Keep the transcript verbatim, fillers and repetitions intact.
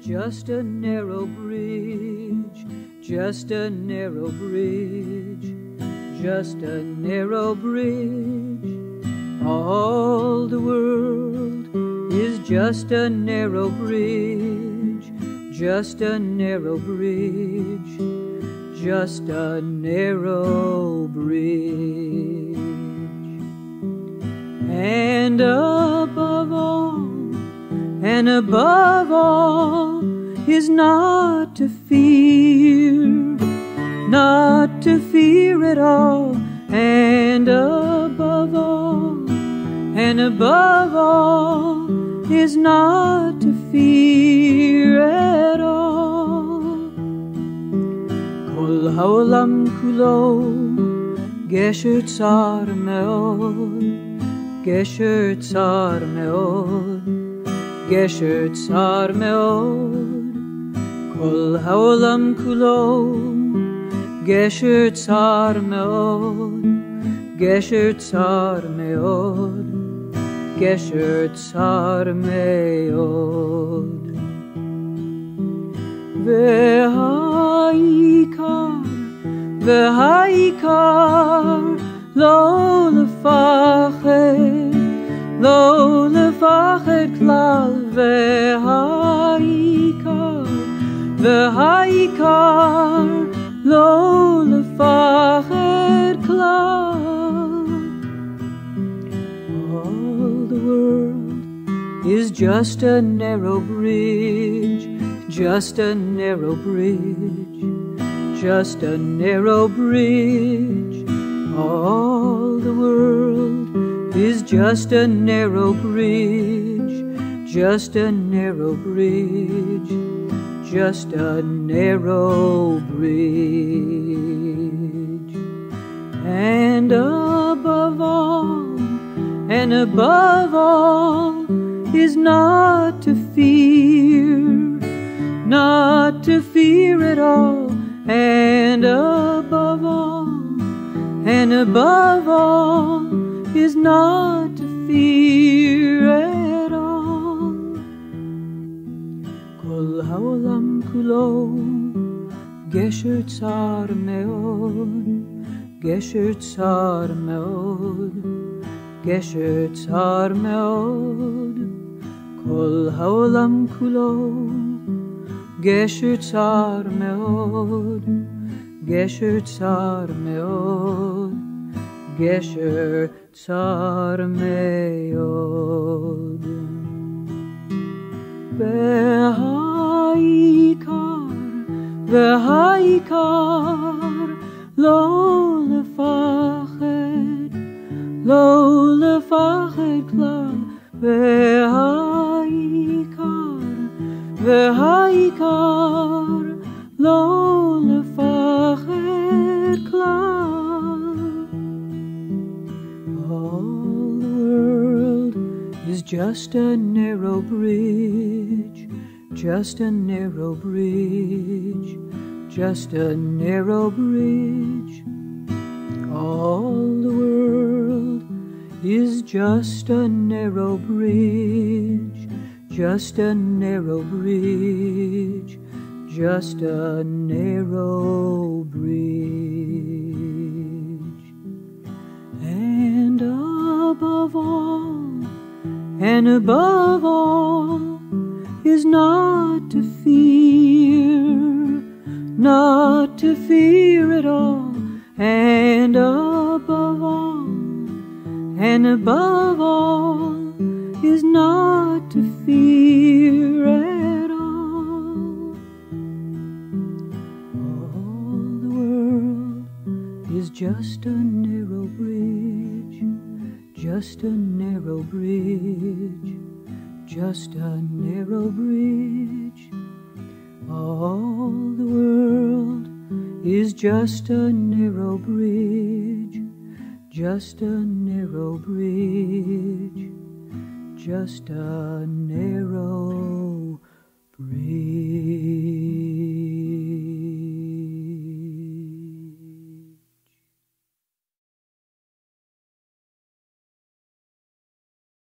just a narrow bridge, just a narrow bridge, just a narrow bridge. All the world is just a narrow bridge, just a narrow bridge, just a narrow bridge. And above all, and above all, is not to fear, not to fear at all. And above all, and above all, is not to fear at all. Kol haolam kulo gesher tsar meod, gesher tsar meod, gesher tsar meod. Kol haolam kulo gesher tsar meod, gesher tsar meod, gesher tsar meod. V'ha'ikar, v'ha'ikar, lo lefached, lo lefached klal. V'ha'ikar, v'ha'ikar, lo lefached klal. All the world is just a narrow bridge, just a narrow bridge, just a narrow bridge. All the world is just a narrow bridge, just a narrow bridge, just a narrow bridge. And above all, and above all, is not to fear, not to fear at all. And above all, and above all, is not to fear at all. Kol haolam kulo gesher tsar meod, gesher tsar meod, gesher tsar meod. Kol haolam kulo gesher tsar meod, gesher tsar meod, gesher tsar meod. V'ha'ikar, v'ha'ikar, lo lefached, lo lefached klal. V'ha'ikar, v'ha'ikar, lo lefached klal. All the world is just a narrow bridge, just a narrow bridge, just a narrow bridge. All the world is just a narrow bridge, just a narrow bridge, just a narrow bridge. And above all, and above all, is not to fear, not to fear at all. And above all, and above all, is not to fear at all. All the world is just a narrow bridge, just a narrow bridge, just a narrow bridge. All the world is just a narrow bridge, just a narrow bridge, just a narrow bridge.